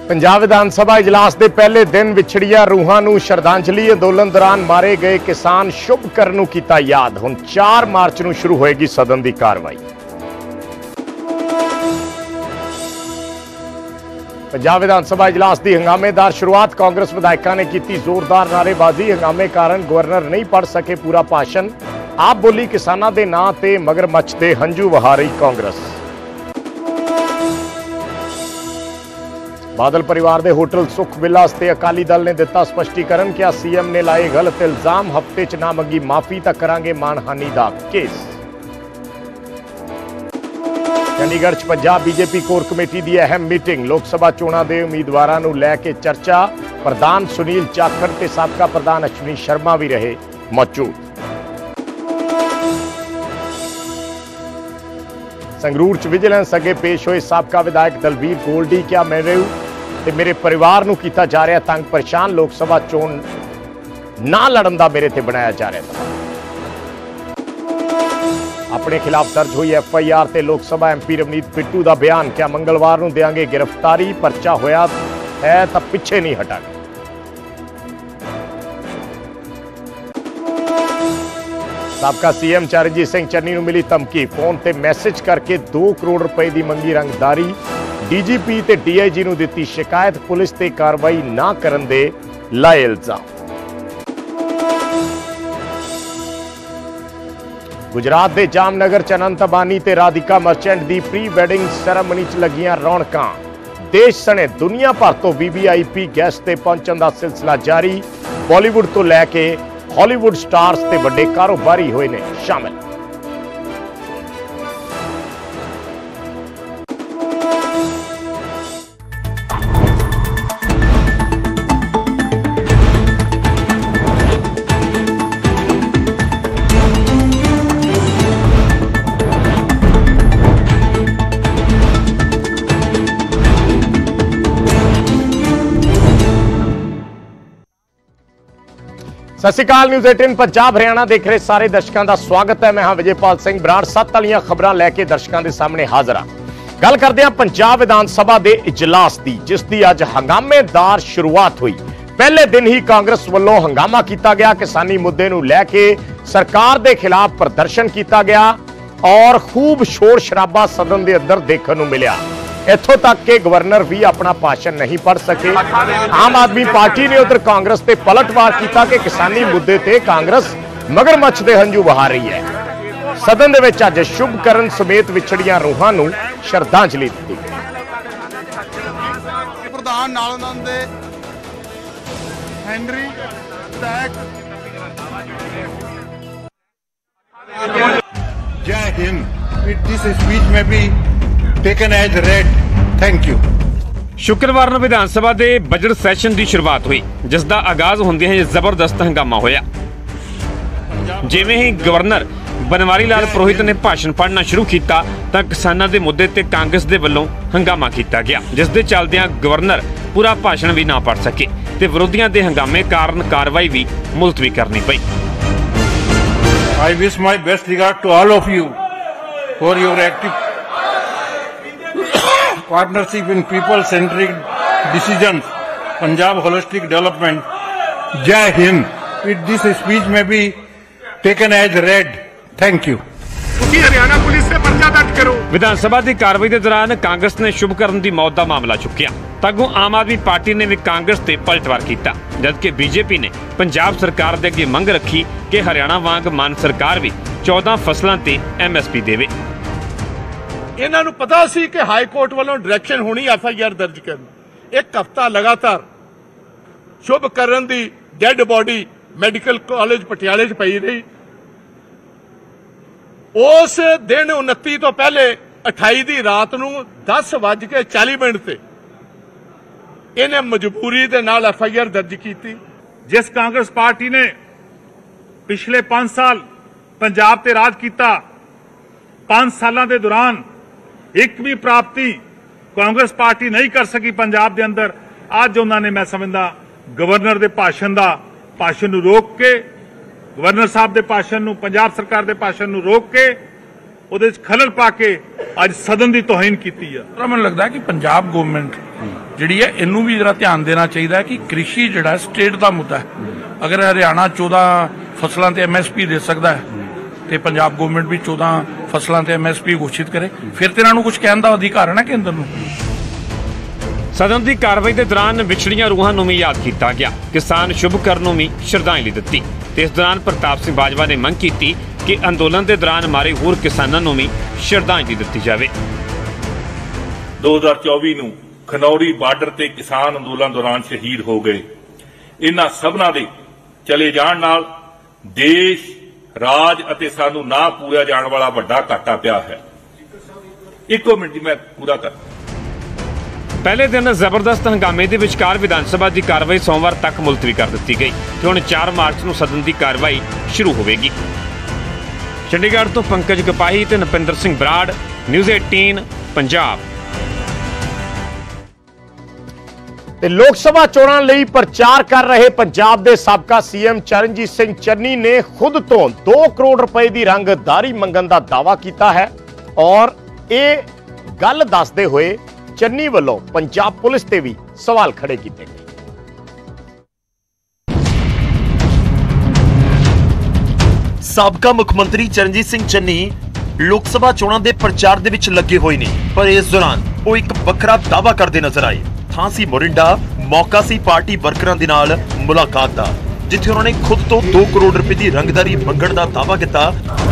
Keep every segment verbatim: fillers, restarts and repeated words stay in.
पंजाब विधान सभा इजलास के पहले दिन विछड़िया रूहां नूं श्रद्धांजलि अंदोलन दौरान मारे गए किसान शुभकरण नूं कीता याद। हुण चार मार्च नूं शुरू होएगी सदन की कार्रवाई। पंजाब विधान सभा इजलास की हंगामेदार शुरुआत कांग्रेस विधायकों ने की जोरदार नारेबाजी। हंगामे कारण गवर्नर नहीं पढ़ सके पूरा भाषण। आप बोली किसानों के नां ते मगरमच्छ दे हंझू वहा रही कांग्रेस। बादल परिवार के होटल सुख विलास ते अकाली दल ने दिता स्पष्टीकरण। क्या सीएम ने लाए गलत इल्जाम, हफ्ते च ना मंगी माफी तो करांगे मानहानि का केस। चंडीगढ़ च पंजाब बीजेपी कोर कमेटी की अहम मीटिंग। लोक सभा चोणां दे उम्मीदवारां नूं लैके चर्चा। प्रधान सुनील जाखड़ ते साबका प्रधान अश्विनी शर्मा भी रहे मौजूद। संगरूर च विजिलेंस अगे पेश होए साबका विधायक दलबीर गोल्डी। क्या मेरे ते मेरे परिवार नूं कीता जा रहा तंग परेशान। लोक सभा चोण ना लड़न दा मेरे ते बनाया जा रहा। अपने खिलाफ दर्ज हुई एफ आई आर ते लोक सभा एम पी रवनीत पिट्टू का बयान। क्या मंगलवार नूं देंगे गिरफ्तारी, परचा होया है तो पिछे नहीं हटांगे। साबका सीएम चरणजीत सिंह चन्नी नूं मिली धमकी। फोन ते मैसेज करके दो करोड़ रुपए की मंगी रंगदारी। डीजीपी ते डीआईजी नूं दित्ती शिकायत। पुलिस ते कार्रवाई ना करन दे लाए इल्जाम। गुजरात दे जामनगर च अनंत अंबानी ते राधिका मर्चेंट दी प्री वैडिंग सैरेमनी च लगियां रौनकां। देश सने दुनिया भर तो वीवीआईपी गैस्ट ते पहुंचण दा सिलसिला जारी। बॉलीवुड तो लैके हॉलीवुड स्टार्स ते बड़े कारोबारी होए ने शामिल। सत श्री अकाल। न्यूज़ अठारह पंजाब हरियाणा देख रहे सारे दर्शकों का स्वागत है। मैं हाँ विजयपाल सिंह बराड़। सत्त वालियां खबरां लैके दर्शकों के सामने हाजिर हाँ। गल करते हैं पंजाब विधान सभा के इजलास की, जिसकी अज हंगामेदार शुरुआत हुई। पहले दिन ही कांग्रेस वालों हंगामा किया गया। किसानी मुद्दे नूं लैके सरकार के खिलाफ प्रदर्शन किया गया और खूब शोर शराबा सदन के अंदर देखने को मिला। इत्थों तक के गवर्नर भी अपना भाषण नहीं पढ़ सके। आम आदमी पार्टी ने उधर कांग्रेस ते पलटवार किया कि किसानी मुद्दे ते कांग्रेस मगरमच्छ दे हंझू वहा रही है। सदन दे विच अज शुभकरण समेत विछड़ियां रूहां नूं श्रद्धांजलि दी गई। प्रधान नाल उन्हां दे हेनरी टैग जय हिंद। विद दिस स्पीच में भी taken as read. Thank you. शुक्रवार ਨੂੰ ਵਿਧਾਨ ਸਭਾ ਦੇ ਬਜਟ ਸੈਸ਼ਨ ਦੀ ਸ਼ੁਰੂਆਤ ਹੋਈ, ਜਿਸ ਦਾ ਆਗਾਜ਼ ਹੁੰਦਿਆਂ ਹੀ ਜ਼ਬਰਦਸਤ ਹੰਗਾਮਾ ਹੋਇਆ। ਜਿਵੇਂ ਹੀ ਗਵਰਨਰ ਬਨਵਾਰੀ ਲਾਲ ਪੁਰੋਹਿਤ ਨੇ ਭਾਸ਼ਣ ਪੜ੍ਹਨਾ ਸ਼ੁਰੂ ਕੀਤਾ ਤਾਂ ਕਿਸਾਨਾਂ ਦੇ ਮੁੱਦੇ ਤੇ ਕਾਂਗਰਸ ਦੇ ਵੱਲੋਂ ਹੰਗਾਮਾ ਕੀਤਾ ਗਿਆ, ਜਿਸ ਦੇ ਚੱਲਦਿਆਂ ਗਵਰਨਰ ਪੂਰਾ ਭਾਸ਼ਣ ਵੀ ਨਾ ਪੜ੍ਹ ਸਕੇ ਤੇ ਵਿਰੋਧੀਆਂ ਦੇ ਹੰਗਾਮੇ ਕਾਰਨ ਕਾਰਵਾਈ ਵੀ ਮੁਲਤਵੀ ਕਰਨੀ ਪਈ। I wish my best regard to all of you for your active partnership in people-centric decisions, Punjab holistic development. Jai Hind. With this speech may be taken as read. Thank you. Haryana police से पर्चा दर्ज करो। विधान सभा की कार्रवाई के दौरान कांग्रेस ने शुभकरण की मौत का मामला चुकिया। तगों आम आदमी पार्टी ने भी कांग्रेस से पलटवार किया, जबकि बीजेपी ने पंजाब सरकार के अगे मंग रखी कि हरियाणा वांग मान सरकार भी चौदह फसलों से एम एस पी देवे। इन्हां नूं पता सी कि हाई कोर्ट वालों डायरेक्शन होनी एफ आई आर दर्ज करनी। एक हफ्ता लगातार शुभकरण की डेड बॉडी मैडिकल कॉलेज पटियाले च पई रही। उस दिन उनती तो पहले अठाई की रात नूं दस वज के चाली मिनट से इन्हें मजबूरी के नाल एफ आई आर दर्ज की। जिस कांग्रेस पार्टी ने पिछले पांच साल पंजाब ते राज किया, पांच सालों के दौरान एक भी प्राप्ति कांग्रेस पार्टी नहीं कर सकी पंजाब के अंदर। अज उन्होंने मैं समझदा गवर्नर के भाषण का भाषण रोक के, गवर्नर साहब के भाषण नूं, पंजाब सरकार के भाषण नूं रोक के ਉਹਦੇ 'ਚ ਖਲਲ ਪਾ ਕੇ ਅੱਜ ਸਦਨ ਦੀ ਤੋਹੀਨ ਕੀਤੀ ਆ। ਪਰ ਮੈਨੂੰ ਲੱਗਦਾ ਕਿ ਪੰਜਾਬ ਗਵਰਨਮੈਂਟ ਜਿਹੜੀ ਹੈ ਇਹਨੂੰ ਵੀ ਜਰਾ ਧਿਆਨ ਦੇਣਾ ਚਾਹੀਦਾ ਹੈ ਕਿ ਕ੍ਰਿਸ਼ੀ ਜਿਹੜਾ ਸਟੇਟ ਦਾ ਮੁੱਦਾ ਹੈ। ਅਗਰ ਹਰਿਆਣਾ ਚੌਦਾਂ ਫਸਲਾਂ ਤੇ ਐਮ ਐਸ ਪੀ ਦੇ ਸਕਦਾ ਹੈ ਤੇ ਪੰਜਾਬ ਗਵਰਨਮੈਂਟ ਵੀ ਚੌਦਾਂ ਫਸਲਾਂ ਤੇ ਐਮ ਐਸ ਪੀ ਘੋਸ਼ਿਤ ਕਰੇ, ਫਿਰ ਤੇ ਇਹਨਾਂ ਨੂੰ ਕੁਝ ਕਹਿਣ ਦਾ ਅਧਿਕਾਰ ਹੈ ਨਾ ਕੇਂਦਰ ਨੂੰ। ਸਦਨ ਦੀ ਕਾਰਵਾਈ ਦੇ ਦੌਰਾਨ ਵਿਛੜੀਆਂ ਰੂਹਾਂ ਨੂੰ ਵੀ ਯਾਦ ਕੀਤਾ ਗਿਆ। ਕਿਸਾਨ ਸ਼ੁਭਕਰਨ ਨੂੰ ਵੀ ਸ਼ਰਧਾਂਜਲੀ ਦਿੱਤੀ ਤੇ ਇਸ ਦੌਰਾਨ ਪ੍ਰਤਾਪ ਸਿੰਘ ਬਾਜਵਾ ਨੇ ਮੰਗ ਕੀਤੀ ਕਿ ਅੰਦੋਲਨ ਦੇ ਦੌਰਾਨ ਮਾਰੇ ਹੋਰ ਕਿਸਾਨਾਂ ਨੂੰ ਵੀ ਸ਼ਰਧਾਂਜਲੀ ਦਿੱਤੀ ਜਾਵੇ। ਦੋ ਹਜ਼ਾਰ ਚੌਵੀ ਨੂੰ ਖਨੌਰੀ ਬਾਰਡਰ ਤੇ ਕਿਸਾਨ ਅੰਦੋਲਨ ਦੌਰਾਨ ਸ਼ਹੀਦ ਹੋ ਗਏ। ਇਹਨਾਂ ਸਭਨਾਂ ਦੇ ਚਲੇ ਜਾਣ ਨਾਲ ਦੇਸ਼, ਰਾਜ ਅਤੇ ਸਾਨੂੰ ਨਾ ਪੂਰਿਆ ਜਾਣ ਵਾਲਾ ਵੱਡਾ ਘਾਟਾ ਪਿਆ ਹੈ। ਇੱਕੋ ਮਿੰਟ ਜੀ ਮੈਂ ਪੂਰਾ ਕਰ। ਪਹਿਲੇ ਦਿਨ ਜ਼ਬਰਦਸਤ ਹੰਗਾਮੇ ਦੇ ਵਿਚਕਾਰ ਵਿਧਾਨ ਸਭਾ ਦੀ ਕਾਰਵਾਈ ਸੋਮਵਾਰ ਤੱਕ ਮੁਲਤਵੀ ਕਰ ਦਿੱਤੀ ਗਈ ਤੇ ਹੁਣ ਚਾਰ ਮਾਰਚ ਨੂੰ ਸਦਨ ਦੀ ਕਾਰਵਾਈ ਸ਼ੁਰੂ ਹੋਵੇਗੀ। ਚੰਡੀਗੜ੍ਹ ਤੋਂ ਪੰਕਜ ਕਪਾਹੀ ਤੇ ਨਪਿੰਦਰ ਸਿੰਘ ਬਰਾੜ, ਨਿਊਜ਼ ਅਠਾਰਾਂ ਪੰਜਾਬ। ਤੇ ਲੋਕ ਸਭਾ ਚੋਣਾਂ ਲਈ ਪ੍ਰਚਾਰ ਕਰ ਰਹੇ ਪੰਜਾਬ ਦੇ ਸਾਬਕਾ ਸੀਐਮ ਚਰਨਜੀਤ ਸਿੰਘ ਚੰਨੀ ਨੇ ਖੁਦ ਤੋਂ ਦੋ ਕਰੋੜ ਰੁਪਏ ਦੀ ਰੰਗਦਾਰੀ ਮੰਗਣ ਦਾ ਦਾਅਵਾ ਕੀਤਾ ਹੈ ਔਰ ਇਹ ਗੱਲ ਦੱਸਦੇ ਹੋਏ ਚੰਨੀ ਵੱਲੋਂ ਪੰਜਾਬ ਪੁਲਿਸ ਤੇ ਵੀ ਸਵਾਲ ਖੜੇ ਕੀਤੇ ਗਏ। ਸਾਬਕਾ ਮੁੱਖ ਮੰਤਰੀ ਚਰਨਜੀਤ ਸਿੰਘ ਚੰਨੀ ਲੋਕ ਸਭਾ ਚੋਣਾਂ ਦੇ ਪ੍ਰਚਾਰ ਦੇ ਵਿੱਚ ਲੱਗੇ ਹੋਏ ਨੇ, ਪਰ ਇਸ ਦੌਰਾਨ ਉਹ ਇੱਕ ਵੱਖਰਾ ਦਾਅਵਾ ਕਰਦੇ ਨਜ਼ਰ ਆਏ। ਥਾਂ ਸੀ ਮੋਰਿੰਡਾ, ਮੌਕਾ ਸੀ ਪਾਰਟੀ ਵਰਕਰਾਂ ਦੇ ਨਾਲ ਮੁਲਾਕਾਤ ਦਾ, ਜਿੱਥੇ ਉਹਨਾਂ ਨੇ ਖੁਦ ਤੋਂ ਦੋ ਕਰੋੜ ਰੁਪਏ ਦੀ ਰੰਗਦਾਰੀ ਮੰਗਣ ਦਾ ਦਾਅਵਾ ਕੀਤਾ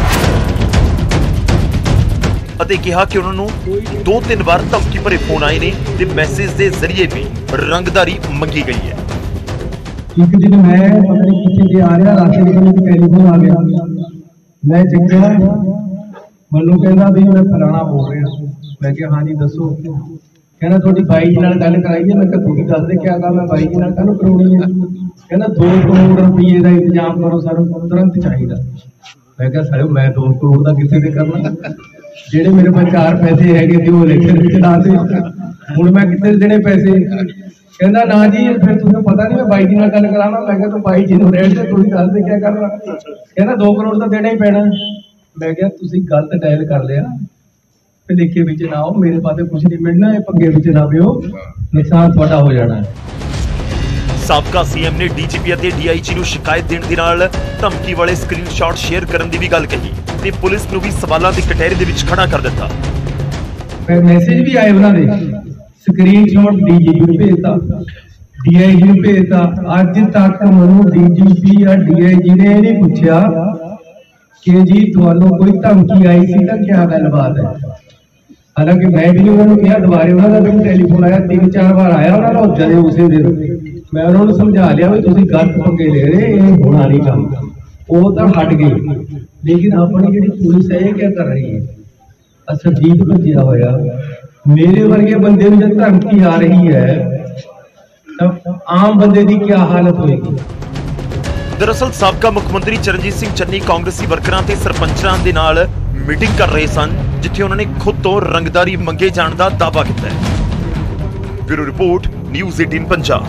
ਅਤੇ ਕਿਹਾ ਕਿ ਉਹਨਾਂ ਨੂੰ ਦੋ ਤਿੰਨ ਵਾਰ ਧਮਕੀ ਭਰੇ ਫੋਨ ਆਏ ਨੇ ਤੇ ਮੈਸੇਜ ਦੇ ਜ਼ਰੀਏ ਵੀ ਰੰਗਦਾਰੀ ਮੰਗੀ ਗਈ ਹੈ। ਇੱਕ ਦਿਨ ਮੈਂ ਪਤਾ ਨਹੀਂ ਕਿੱਥੇ ਜੇ ਆ ਰਿਹਾ, ਰਾਸਤੇ ਵਿੱਚ ਮੈਨੂੰ ਟੈਲੀਫੋਨ ਆ ਗਿਆ। ਮੈਂ ਚੱਕਿਆ, ਮੈਨੂੰ ਕਹਿੰਦਾ ਵੀ ਮੈਂ ਫਲਾਣਾ ਬੋਲ ਰਿਹਾ। ਮੈਂ ਕਿਹਾ ਹਾਂਜੀ ਦੱਸੋ। ਕਹਿੰਦਾ ਤੁਹਾਡੀ ਬਾਈ ਜੀ ਨਾਲ ਗੱਲ ਕਰਾਈਏ। ਮੈਂ ਕਿਹਾ ਤੁਸੀਂ ਦੱਸ ਦੇ ਕਿਆ ਗੱਲ ਹੈ, ਬਾਈ ਜੀ ਨਾਲ ਕਾਹਨੂੰ ਕਰਾਉਣੀ ਹੈ। ਕਹਿੰਦਾ ਦੋ ਕਰੋੜ ਰੁਪਏ ਦਾ ਇੰਤਜ਼ਾਮ ਕਰੋ, ਸਾਨੂੰ ਤੁਰੰਤ ਚਾਹੀਦਾ। ਮੈਂ ਕਿਹਾ ਸਾਲਿਓ ਮੈਂ ਦੋ ਕਰੋੜ ਦਾ ਕਿੱਥੇ ਤੇ ਕਰਨਾ, ਜਿਹੜੇ ਮੇਰੇ ਕੋਲ ਚਾਰ ਪੈਸੇ ਹੈਗੇ ਸੀ ਉਹ ਇਲੈਕਸ਼ਨ ਵਿੱਚ ਲਾ ਦੇ, ਹੁਣ ਮੈਂ ਕਿੱਥੇ ਦੇਣੇ ਪੈਸੇ। ਕਹਿੰਦਾ ਨਾ ਜੀ ਫਿਰ ਤੁਹਾਨੂੰ ਪਤਾ ਨਹੀਂ ਮੈਂ ਬਾਈ ਜੀ ਨਾਲ ਗੱਲ ਕਰਾਉਣਾ। ਮੈਂ ਕਿਹਾ ਤੂੰ ਬਾਈ ਜੀ ਨੂੰ ਰਹਿਣ ਦੇ, ਤੁਸੀਂ ਦੱਸ ਦੇ ਕਿਆ ਕਰਨਾ। ਕਹਿੰਦਾ ਦੋ ਕਰੋੜ ਤਾਂ ਦੇਣਾ ਹੀ ਪੈਣਾ। ਮੈਂ ਕਿਹਾ ਤੁਸੀਂ ਗਲਤ ਡਾਇਲ ਕਰ ਲਿਆ, ਲਿਖੇ ਵਿੱਚ ਨਾ ਆਓ, ਮੇਰੇ ਪਾਸੇ ਕੁਝ ਨਹੀਂ ਮਿਲਣਾ, ਇਹ ਪੰਗੇ ਵਿੱਚ ਨਾ ਪਿਓ, ਨੁਕਸਾਨ ਤੁਹਾਡਾ ਹੋ ਜਾਣਾ ਹੈ। ਸਾਬਕਾ ਸੀਐਮ ਨੇ ਡੀਜੀਪੀ ਅਤੇ ਡੀਆਈਜੀ ਨੂੰ ਸ਼ਿਕਾਇਤ ਦੇਣ ਦੇ ਨਾਲ ਧਮਕੀ ਵਾਲੇ ਸਕਰੀਨਸ਼ਾਟ ਸ਼ੇਅਰ ਕਰਨ ਦੀ ਵੀ ਗੱਲ ਕਹੀ ਤੇ ਪੁਲਿਸ ਨੂੰ ਵੀ ਸਵਾਲਾਂ ਦੀ ਕਟਹਿਰੇ ਦੇ ਵਿੱਚ ਖੜਾ ਕਰ ਦਿੱਤਾ। ਫਿਰ ਮੈਸੇਜ ਵੀ ਆਏ ਉਹਨਾਂ ਦੇ, ਸਕਰੀਨਸ਼ਾਟ ਡੀਜੀਪੀ ਨੂੰ ਭੇਜਤਾ, ਡੀਆਈਜੀ ਨੂੰ ਭੇਜਤਾ। ਅੱਜ ਤੱਕ ਮੈਨੂੰ ਡੀਜੀਪੀ ਜਾਂ ਡੀਆਈਜੀ ਨੇ ਇਹ ਨਹੀਂ ਪੁੱਛਿਆ ਕਿ ਜੀ ਤੁਹਾਨੂੰ ਕੋਈ ਧਮਕੀ ਆਈ ਸੀ ਤਾਂ ਕਿਆ ਗੱਲਬਾਤ ਹੈ। ਹਾਲਾਂਕਿ ਮੈਂ ਵੀ ਨਹੀਂ ਉਹਨਾਂ ਨੂੰ ਕਿਹਾ, ਦੁਬਾਰੇ ਉਹਨਾਂ ਦਾ ਮੈਨੂੰ ਟੈਲੀਫੋਨ ਆਇਆ, ਤਿੰਨ ਚਾਰ ਵਾਰ ਆਇਆ ਉਹਨਾਂ ਦਾ ਜਦੇ ਉਸੇ ਦਿਨ। ਮੈਂ ਉਹਨਾਂ ਨੂੰ ਸਮਝਾ ਲਿਆ ਵੀ ਤੁਸੀਂ ਗਲਤ ਪੰਗੇ ਲੈ ਰਹੇ, ਇਹ ਹੋਣਾ ਨਹੀਂ ਕੰਮ। ਉਹ ਤਾਂ ਹਟ ਗਏ, ਲੇਕਿਨ ਆਪਣੀ ਜਿਹੜੀ ਪੁਲਿਸ ਹੈ ਇਹ ਕਿਆ ਕਰ ਰਹੀ ਹੈ। ਅਸਰਜੀਤ ਭੱਜਿਆ ਹੋਇਆ, ਮੇਰੇ ਵਰਗੇ ਬੰਦੇ ਨੂੰ ਜਦ ਧਮਕੀ ਆ ਰਹੀ ਹੈ ਤਾਂ ਆਮ ਬੰਦੇ ਦੀ ਕੀ ਹਾਲਤ ਹੋਏਗੀ। ਦਰਅਸਲ ਸਾਬਕਾ ਮੁੱਖ ਮੰਤਰੀ ਚਰਨਜੀਤ ਸਿੰਘ ਚੰਨੀ ਕਾਂਗਰਸੀ ਵਰਕਰਾਂ ਤੇ ਸਰਪੰਚਾਂ ਦੇ ਨਾਲ ਮੀਟਿੰਗ ਕਰ ਰਹੇ ਸਨ, ਜਿੱਥੇ ਉਹਨਾਂ ਨੇ ਖੁਦ ਤੋਂ ਰੰਗਦਾਰੀ ਮੰਗੇ ਜਾਣ ਦਾ ਦਾਅਵਾ ਕੀਤਾ ਹੈ। ਬਿਊਰੋ ਰਿਪੋਰਟ, ਨਿਊਜ਼ ਅਠਾਰਾਂ ਪੰਜਾਬ।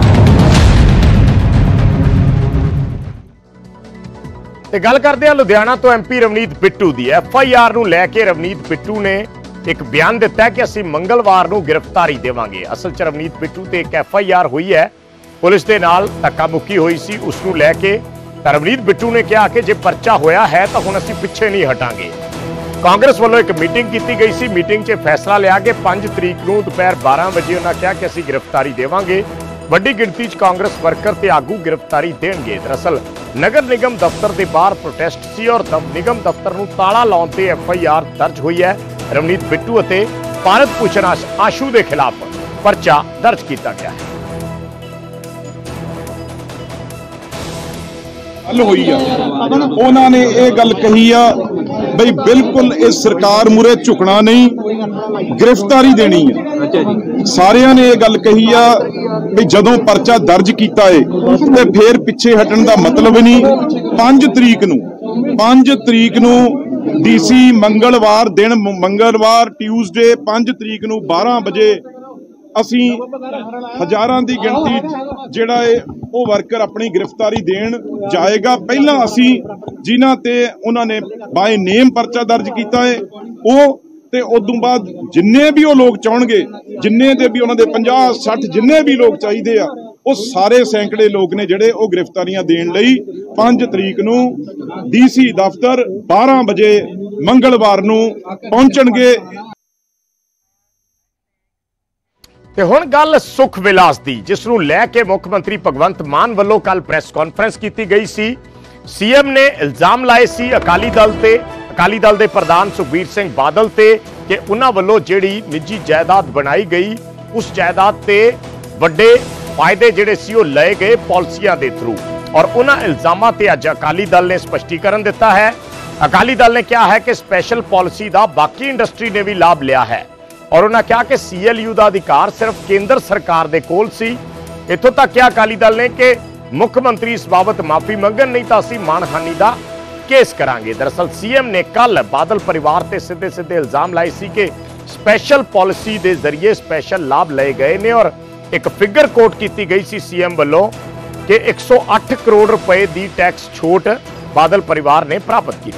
ਤੇ ਗੱਲ ਕਰਦੇ ਹਾਂ ਲੁਧਿਆਣਾ ਤੋਂ ਐਮਪੀ ਰਵਨੀਤ ਬਿੱਟੂ ਦੀ। ਐਫ ਆਈ ਆਰ ਨੂੰ ਲੈ ਕੇ ਰਵਨੀਤ ਬਿੱਟੂ ਨੇ ਇੱਕ ਬਿਆਨ ਦਿੱਤਾ ਕਿ ਅਸੀਂ ਮੰਗਲਵਾਰ ਨੂੰ ਗ੍ਰਿਫਤਾਰੀ ਦੇਵਾਂਗੇ। ਅਸਲ 'ਚ ਰਵਨੀਤ ਬਿੱਟੂ ਤੇ ਇੱਕ ਐਫ ਆਈ ਆਰ ਹੋਈ ਹੈ, ਪੁਲਿਸ ਦੇ ਨਾਲ ਧੱਕਾ ਮੁੱਕੀ ਹੋਈ ਸੀ, ਉਸ ਨੂੰ ਲੈ ਕੇ ਰਵਨੀਤ ਬਿੱਟੂ ਨੇ ਕਿਹਾ ਕਿ ਜੇ ਪਰਚਾ ਹੋਇਆ ਹੈ ਤਾਂ ਹੁਣ ਅਸੀਂ ਪਿੱਛੇ ਨਹੀਂ ਹਟਾਂਗੇ। ਕਾਂਗਰਸ ਵੱਲੋਂ ਇੱਕ ਮੀਟਿੰਗ ਕੀਤੀ ਗਈ ਸੀ, ਮੀਟਿੰਗ 'ਚ ਫੈਸਲਾ ਲਿਆ ਕਿ ਪੰਜ ਤਰੀਕ ਨੂੰ ਦੁਪਹਿਰ ਬਾਰਾਂ ਵਜੇ ਉਹਨਾਂ ਕਿਹਾ ਕਿ ਅਸੀਂ ਗ੍ਰਿਫਤਾਰੀ ਦੇਵਾਂਗੇ। ਵੱਡੀ ਗਿਣਤੀ 'ਚ ਕਾਂਗਰਸ ਵਰਕਰ ਤੇ ਆਗੂ ਗ੍ਰਿਫਤਾਰੀ ਦੇਣਗੇ। ਦਰਅਸਲ ਨਗਰ ਨਿਗਮ ਦਫ਼ਤਰ ਦੇ ਬਾਹਰ ਪ੍ਰੋਟੈਸਟ ਸੀ ਔਰ ਨਿਗਮ ਦਫ਼ਤਰ ਨੂੰ ਤਾਲਾ ਲਾਉਣ ਤੇ ਐਫ ਆਈ ਆਰ ਦਰਜ ਹੋਈ ਹੈ। ਰਵਨੀਤ ਬਿੱਟੂ ਅਤੇ ਭਾਰਤ ਭੂਸ਼ਣ ਆਸ਼ੂ ਦੇ ਖਿਲਾਫ ਪਰਚਾ ਦਰਜ ਕੀਤਾ ਗਿਆ ਹੈ। ਗੱਲ ਹੋਈ ਆ, ਉਹਨਾਂ ਨੇ ਇਹ ਗੱਲ ਕਹੀ ਆ ਬਈ ਬਿਲਕੁਲ ਇਹ ਸਰਕਾਰ ਮੂਰੇ ਝੁਕਣਾ ਨਹੀਂ, ਗ੍ਰਿਫਤਾਰੀ ਦੇਣੀ ਆ। ਸਾਰਿਆਂ ਨੇ ਇਹ ਗੱਲ ਕਹੀ ਆ ਵੀ ਜਦੋਂ ਪਰਚਾ ਦਰਜ ਕੀਤਾ ਏ ਤੇ ਫੇਰ ਪਿੱਛੇ ਹਟਣ ਦਾ ਮਤਲਬ ਨਹੀਂ। ਪੰਜ ਤਰੀਕ ਨੂੰ ਪੰਜ ਤਰੀਕ ਨੂੰ ਡੀਸੀ ਮੰਗਲਵਾਰ ਦਿਨ ਮੰਗਲਵਾਰ ਟਿਊਜ਼ਡੇ ਪੰਜ ਤਰੀਕ ਨੂੰ ਬਾਰਾਂ ਵਜੇ ਅਸੀਂ ਹਜ਼ਾਰਾਂ ਦੀ ਗਿਣਤੀ ਜਿਹੜਾ ਹੈ ਉਹ ਵਰਕਰ ਆਪਣੀ ਗ੍ਰਿਫਤਾਰੀ ਦੇਣ ਜਾਏਗਾ। ਪਹਿਲਾਂ ਅਸੀਂ ਜਿਨ੍ਹਾਂ ਤੇ ਉਹਨਾਂ ਨੇ ਬਾਏ ਨੇਮ ਪਰਚਾ ਦਰਜ ਕੀਤਾ ਹੈ ਉਹ ਤੇ ਉਦੋਂ ਬਾਅਦ ਜਿੰਨੇ ਵੀ ਉਹ ਲੋਕ ਚਾਹਣਗੇ, ਜਿੰਨੇ ਦੇ ਵੀ ਉਹਨਾਂ ਦੇ ਪੰਜਾਹ ਸੱਠ ਜਿੰਨੇ ਵੀ ਲੋਕ ਚਾਹੀਦੇ ਆ, ਉਹ ਸਾਰੇ ਸੈਂਕੜੇ ਲੋਕ ਨੇ ਜਿਹੜੇ ਉਹ ਗ੍ਰਿਫਤਾਰੀਆਂ ਦੇਣ ਲਈ ਪੰਜ ਤਰੀਕ ਨੂੰ ਡੀਸੀ ਦਫ਼ਤਰ ਬਾਰਾਂ ਵਜੇ ਮੰਗਲਵਾਰ ਨੂੰ ਪਹੁੰਚਣਗੇ। ਤੇ ਹੁਣ ਗੱਲ ਸੁਖ ਵਿਲਾਸ ਦੀ, ਜਿਸ ਨੂੰ ਲੈ ਕੇ ਮੁੱਖ ਮੰਤਰੀ ਭਗਵੰਤ ਮਾਨ ਵੱਲੋਂ ਕੱਲ ਪ੍ਰੈਸ ਕਾਨਫਰੰਸ ਕੀਤੀ ਗਈ ਸੀ। ਸੀਐਮ ਨੇ ਇਲਜ਼ਾਮ ਲਾਏ ਸੀ ਅਕਾਲੀ ਦਲ ਤੇ ਅਕਾਲੀ ਦਲ ਦੇ ਪ੍ਰਧਾਨ ਸੁਖਬੀਰ ਸਿੰਘ ਬਾਦਲ ਤੇ ਕਿ ਉਹਨਾਂ ਵੱਲੋਂ ਜਿਹੜੀ ਨਿੱਜੀ ਜਾਇਦਾਦ ਬਣਾਈ ਗਈ ਉਸ ਜਾਇਦਾਦ ਤੇ ਵੱਡੇ ਫਾਇਦੇ ਜਿਹੜੇ ਸੀ ਉਹ ਲਏ ਗਏ ਪਾਲਿਸੀਆਂ ਦੇ ਥਰੂ। ਔਰ ਉਹਨਾਂ ਇਲਜ਼ਾਮਾਂ ਤੇ ਅੱਜ ਅਕਾਲੀ ਦਲ ਨੇ ਸਪਸ਼ਟੀਕਰਨ ਦਿੱਤਾ ਹੈ। ਅਕਾਲੀ ਦਲ ਨੇ ਕਿਹਾ ਹੈ ਕਿ ਸਪੈਸ਼ਲ ਪਾਲਿਸੀ ਦਾ ਬਾਕੀ ਇੰਡਸਟਰੀ ਨੇ ਵੀ ਲਾਭ ਲਿਆ ਹੈ ਔਰ ਉਹਨਾਂ ਕਿਹਾ ਕਿ ਸੀਐਲਯੂ ਦਾ ਅਧਿਕਾਰ ਸਿਰਫ ਕੇਂਦਰ ਸਰਕਾਰ ਦੇ ਕੋਲ ਸੀ। ਇੱਥੋਂ ਤੱਕ ਕਿਹਾ ਅਕਾਲੀ ਦਲ ਨੇ ਕਿ ਮੁੱਖ ਮੰਤਰੀ ਇਸ ਬਾਬਤ ਮਾਫੀ ਮੰਗਣ, ਨਹੀਂ ਤਾਂ ਅਸੀਂ ਮਾਣਹਾਨੀ ਦਾ ਕੇਸ ਕਰਾਂਗੇ। ਦਰਅਸਲ ਸੀਐਮ ਨੇ ਕੱਲ ਬਾਦਲ ਪਰਿਵਾਰ ਤੇ ਸਿੱਧੇ ਸਿੱਧੇ ਇਲਜ਼ਾਮ ਲਾਏ ਸੀ ਕਿ ਸਪੈਸ਼ਲ ਪਾਲਿਸੀ ਦੇ ਜ਼ਰੀਏ ਸਪੈਸ਼ਲ ਲਾਭ ਲਏ ਗਏ ਨੇ ਔਰ ਇੱਕ ਫਿਗਰ ਕੋਟ ਕੀਤੀ ਗਈ ਸੀ ਸੀਐਮ ਵੱਲੋਂ ਕਿ ਇੱਕ ਸੌ ਅੱਠ ਕਰੋੜ ਰੁਪਏ ਦੀ ਟੈਕਸ ਛੋਟ ਬਾਦਲ ਪਰਿਵਾਰ ਨੇ ਪ੍ਰਾਪਤ ਕੀਤੀ।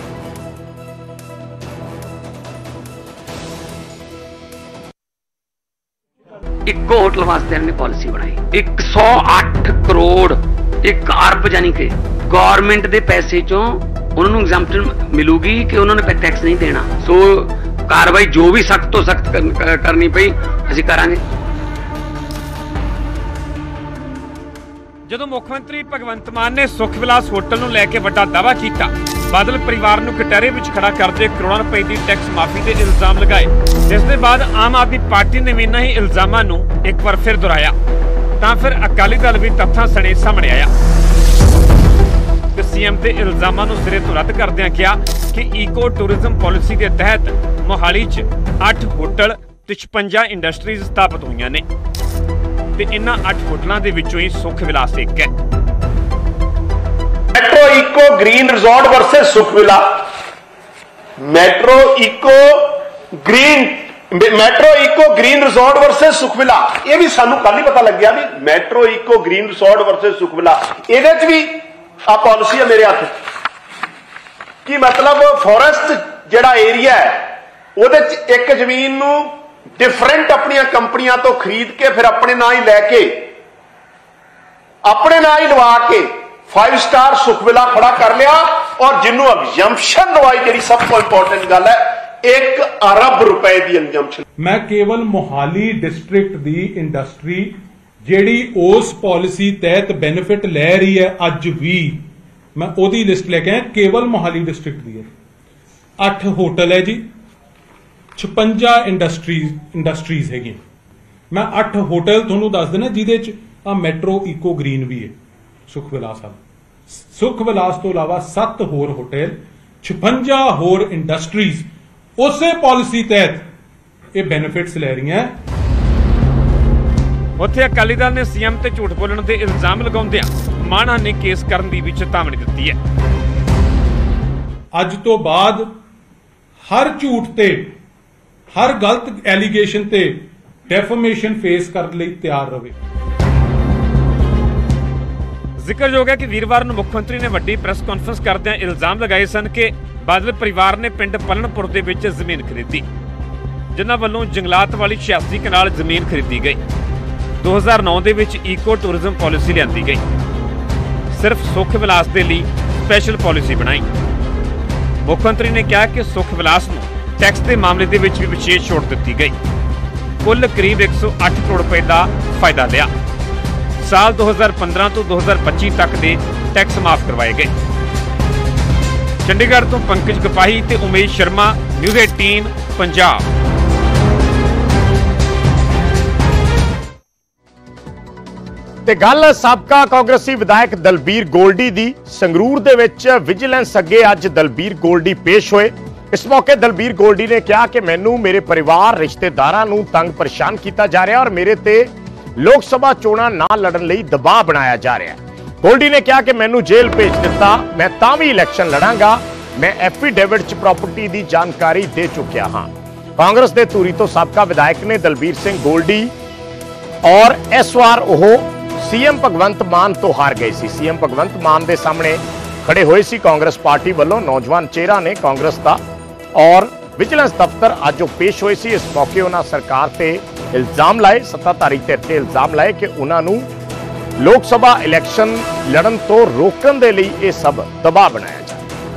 इक्को होटल वास्ते हमने पॉलिसी बनाई एक सौ आठ करोड़ एक अरब यानी कि गवर्नमेंट के पैसे चों उन्होंने एग्जाम्पशन मिलूगी कि उन्होंने टैक्स नहीं देना। सो कार्रवाई जो भी सख्त तो सख्त कर, करनी पई असीं करांगे। ਜਦੋਂ ਮੁੱਖ ਮੰਤਰੀ ਭਗਵੰਤ ਮਾਨ ਨੇ ਸੁਖ ਵਿਲਾਸ ਹੋਟਲ ਨੂੰ ਲੈ ਕੇ ਵੱਡਾ ਦਾਅਵਾ ਕੀਤਾ, ਬਾਦਲ ਪਰਿਵਾਰ ਨੂੰ ਕਟਹਿਰੇ ਵਿੱਚ ਖੜਾ ਕਰਦੇ ਕਰੋੜਾਂ ਰੁਪਏ ਦੀ ਟੈਕਸ ਮਾਫੀ ਦੇ ਇਲਜ਼ਾਮ ਲਗਾਏ, ਜਿਸ ਦੇ ਬਾਅਦ ਆਮ ਆਦਮੀ ਪਾਰਟੀ ਨੇ ਵੀ ਇਹਨਾਂ ਹੀ ਇਲਜ਼ਾਮਾਂ ਨੂੰ ਇੱਕ ਵਾਰ ਫਿਰ ਦੁਹਰਾਇਆ ਤਾਂ ਫਿਰ ਅਕਾਲੀ ਦਲ ਵੀ ਤੱਥਾਂ ਸਣੇ ਸਾਹਮਣੇ ਆਇਆ ਤੇ ਸੀਐਮ ਦੇ ਇਲਜ਼ਾਮਾਂ ਨੂੰ ਸਿਰੇ ਤੋਂ ਰੱਦ ਕਰਦਿਆਂ ਕਿਹਾ ਕਿ ਈਕੋ ਟੂਰਿਜ਼ਮ ਪਾਲਿਸੀ ਦੇ ਤਹਿਤ ਮੋਹਾਲੀ 'ਚ ਅੱਠ ਹੋਟਲ ਤੇ ਛਪੰਜਾ ਇੰਡਸਟਰੀਜ਼ ਸਥਾਪਿਤ ਹੋਈਆਂ ਨੇ ਤੇ ਇਨ੍ਹਾਂ ਅੱਠ ਹੋਟਲਾਂ ਦੇ ਵਿੱਚੋਂ ਹੀ ਸੁਖ ਵਿਲਾਸ ਇੱਕ ਹੈ। Metro eco green resort versus Sukh villa, metro eco green metro eco green resort versus Sukh villa, ਇਹ ਵੀ ਸਾਨੂੰ ਕੱਲ ਹੀ ਪਤਾ ਲੱਗਿਆ ਵੀ metro eco green resort versus Sukh villa, ਇਹਦੇ ਚ ਵੀ ਆ ਪਾਲਿਸੀ ਹੈ ਮੇਰੇ ਹੱਥ। ਕੀ ਮਤਲਬ ਫੋਰੈਸਟ ਜਿਹੜਾ ਏਰੀਆ ਹੈ ਉਹਦੇ ਚ ਇੱਕ ਜ਼ਮੀਨ ਨੂੰ डिफरेंट अपनिया कंपनियां तो खरीद के फिर अपने ना ही लैके अपने ना ही लवा के फाइव स्टार सुख विला खड़ा कर लिया और जिन्हों एग्जम्पशन लवाई जी सब तो इंपॉर्टेंट गल है एक अरब रुपए की एग्जम्पशन। मैं केवल मोहाली डिस्ट्रिक्ट दी इंडस्ट्री जिहड़ी उस पॉलिसी तहत बेनिफिट लै रही है अज भी मैं ओदी लिस्ट लेके आया, केवल मोहाली डिस्ट्रिक्ट दी है। अठ होटल है जी, छपंजा इंडस्ट्रीज इंडस्ट्रीज हैगी। मैं अठ होटल तुहानूं दस देना जिहदे च आ मैट्रो इको ग्रीन भी है सुख विलास वाला। सुख विलास तो इलावा सत्त होर होटल छपंजा होर इंडस्ट्रीज उस पॉलिसी तहत ये बेनिफिट्स लै रही हैं। उत्थे अकाली दल ने सीएम ते झूठ बोलण दे इल्जाम लगाउंदियां मानहानी केस करन दी भी चेतावनी दित्ती है। अज तो बाद हर झूठ ते हर गलत एलीगेशन ते डेफमेशन फेस करने लई तैयार रहे। ਜ਼ਿਕਰਯੋਗ ਹੈ ਕਿ ਵੀਰਵਾਰ ਨੂੰ ਮੁੱਖ ਮੰਤਰੀ ਨੇ ਵੱਡੀ ਪ੍ਰੈਸ ਕਾਨਫਰੰਸ ਕਰਦਿਆਂ ਇਲਜ਼ਾਮ ਲਗਾਏ ਸਨ ਕਿ ਬਾਦਲ ਪਰਿਵਾਰ ਨੇ ਪਿੰਡ ਪਲਣਪੁਰ ਦੇ ਵਿੱਚ ਜ਼ਮੀਨ ਖਰੀਦੀ, ਜਿਨ੍ਹਾਂ ਵੱਲੋਂ ਜੰਗਲਾਤ ਵਾਲੀ ਛਿਆਸੀ ਕਨਾਲ ਜ਼ਮੀਨ ਖਰੀਦੀ ਗਈ। ਦੋ ਹਜ਼ਾਰ ਨੌ ਦੇ ਵਿੱਚ ਈਕੋ ਟੂਰਿਜ਼ਮ ਪਾਲਿਸੀ ਲਿਆਂਦੀ ਗਈ, ਸਿਰਫ ਸੁਖ ਵਿਲਾਸ ਦੇ ਲਈ ਸਪੈਸ਼ਲ ਪਾਲਿਸੀ ਬਣਾਈ। ਮੁੱਖ ਮੰਤਰੀ ਨੇ ਕਿਹਾ ਕਿ ਸੁਖ ਵਿਲਾਸ ਨੂੰ ਟੈਕਸ ਦੇ ਮਾਮਲੇ ਦੇ ਵਿੱਚ ਵੀ ਵਿਸ਼ੇਸ਼ ਛੋਟ ਦਿੱਤੀ ਗਈ। ਕੁੱਲ ਕਰੀਬ ਇੱਕ ਸੌ ਅੱਠ ਕਰੋੜ ਰੁਪਏ ਦਾ ਫਾਇਦਾ ਲਿਆ। ਸਾਲ ਦੋ ਹਜ਼ਾਰ ਪੰਦਰਾਂ ਤੋਂ ਦੋ ਹਜ਼ਾਰ ਪੱਚੀ ਤੱਕ ਦੇ ਟੈਕਸ ਮਾਫ ਕਰਵਾਏ ਗਏ। ਚੰਡੀਗੜ੍ਹ ਤੋਂ ਪੰਕਜ ਗਪਾਹੀ ਤੇ ਉਮੇਸ਼ ਸ਼ਰਮਾ, ਨਿਊਜ਼ ਅਠਾਰਾਂ ਪੰਜਾਬ। ਤੇ ਗੱਲ ਸਾਬਕਾ ਕਾਂਗਰਸੀ ਵਿਧਾਇਕ ਦਲਬੀਰ ਗੋਲਡੀ ਦੀ। ਸੰਗਰੂਰ ਦੇ ਵਿੱਚ ਵਿਜੀਲੈਂਸ ਅੱਗੇ ਅੱਜ ਦਲਬੀਰ ਗੋਲਡੀ ਪੇਸ਼ ਹੋਏ। ਇਸ ਮੌਕੇ ਦਲਬੀਰ ਗੋਲਡੀ ਨੇ ਕਿਹਾ ਕਿ ਮੈਨੂੰ ਮੇਰੇ ਪਰਿਵਾਰ ਰਿਸ਼ਤੇਦਾਰਾਂ ਨੂੰ ਤੰਗ ਪਰੇਸ਼ਾਨ ਕੀਤਾ ਜਾ ਰਿਹਾ ਔਰ ਮੇਰੇ ਤੇ ਲੋਕ ਸਭਾ ਚੋਣਾਂ ਨਾ ਲੜਨ ਲਈ ਦਬਾਅ ਬਣਾਇਆ ਜਾ ਰਿਹਾ ਹੈ। ਗੋਲਡੀ ਨੇ ਕਿਹਾ ਕਿ ਮੈਨੂੰ ਜੇਲ੍ਹ ਭੇਜ ਦਿੱਤਾ, ਮੈਂ ਤਾਂ ਵੀ ਇਲੈਕਸ਼ਨ ਲੜਾਂਗਾ। ਮੈਂ ਐਫੀਡੇਵਿਟ 'ਚ ਪ੍ਰਾਪਰਟੀ ਦੀ ਜਾਣਕਾਰੀ ਦੇ ਚੁੱਕਿਆ ਹਾਂ। ਕਾਂਗਰਸ ਦੇ ਧੂਰੀ ਤੋਂ ਸਾਬਕਾ ਵਿਧਾਇਕ ਨੇ ਦਲਬੀਰ ਸਿੰਘ ਗੋਲਡੀ ਔਰ ਇਸ ਵਾਰ ਉਹ ਸੀਐਮ ਭਗਵੰਤ ਮਾਨ ਤੋਂ ਹਾਰ ਗਏ ਸੀ। ਸੀਐਮ ਭਗਵੰਤ ਮਾਨ ਦੇ ਸਾਹਮਣੇ ਖੜੇ ਹੋਏ ਸੀ ਕਾਂਗਰਸ ਪਾਰਟੀ ਵੱਲੋਂ ਨੌਜਵਾਨ ਚਿਹਰਾ ਨੇ ਕਾਂਗਰਸ ਦਾ, ਔਰ ਵਿਜੀਲੈਂਸ ਦਫ਼ਤਰ ਅੱਜ ਉਹ ਪੇਸ਼ ਹੋਏ ਸੀ। ਇਸ ਮੌਕੇ ਉਹਨਾਂ ਸਰਕਾਰ ਤੇ ਇਲਜ਼ਾਮ ਲਾਏ, ਸੱਤਾਧਾਰੀ ਧਿਰ ਤੇ ਇਲਜ਼ਾਮ ਲਾਏ ਕਿ ਉਹਨਾਂ ਨੂੰ ਲੋਕ ਸਭਾ ਇਲੈਕਸ਼ਨ ਲੜਨ ਤੋਂ ਰੋਕਣ ਦੇ ਲਈ ਇਹ ਸਭ ਦਬਾਅ ਬਣਾਇਆ ਜਾ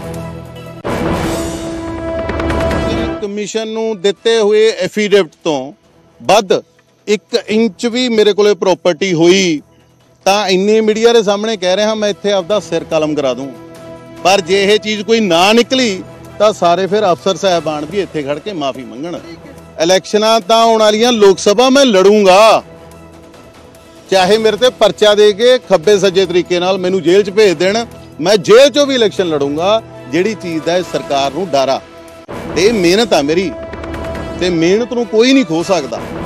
ਕਮਿਸ਼ਨ ਨੂੰ ਦਿੱਤੇ ਹੋਏ ਐਫੀਡੇਵਿਟ ਤੋਂ ਵੱਧ ਇੱਕ ਇੰਚ ਵੀ ਮੇਰੇ ਕੋਲੇ ਪ੍ਰਾਪਰਟੀ ਹੋਈ ਤਾਂ ਇੰਨੇ ਮੀਡੀਆ ਦੇ ਸਾਹਮਣੇ ਕਹਿ ਰਿਹਾ ਮੈਂ ਇੱਥੇ ਆਪਦਾ ਸਿਰ ਕਲਮ ਕਰਾ ਦੂੰ। ਪਰ ਜੇ ਇਹ ਚੀਜ਼ ਕੋਈ ਨਾ ਨਿਕਲੀ ਤਾਂ ਸਾਰੇ ਫਿਰ ਅਫਸਰ ਸਾਹਿਬਾਨ ਵੀ ਇੱਥੇ ਖੜ ਕੇ ਮਾਫੀ ਮੰਗਣ। ਇਲੈਕਸ਼ਨਾਂ ਤਾਂ ਆਉਣ ਵਾਲੀਆਂ, ਲੋਕ ਸਭਾ ਮੈਂ ਲੜੂੰਗਾ, ਚਾਹੇ ਮੇਰੇ ਤੇ ਪਰਚਾ ਦੇ ਕੇ ਖੱਬੇ ਸੱਜੇ ਤਰੀਕੇ ਨਾਲ ਮੈਨੂੰ ਜੇਲ੍ਹ 'ਚ ਭੇਜ ਦੇਣ, ਮੈਂ ਜੇਲ੍ਹ 'ਚੋਂ ਵੀ ਇਲੈਕਸ਼ਨ ਲੜੂੰਗਾ। ਜਿਹੜੀ ਚੀਜ਼ ਦਾ ਸਰਕਾਰ ਨੂੰ ਡਰ ਆ ਤੇ ਮਿਹਨਤ ਆ ਮੇਰੀ, ਤੇ ਮਿਹਨਤ ਨੂੰ ਕੋਈ ਨਹੀਂ ਖੋ ਸਕਦਾ।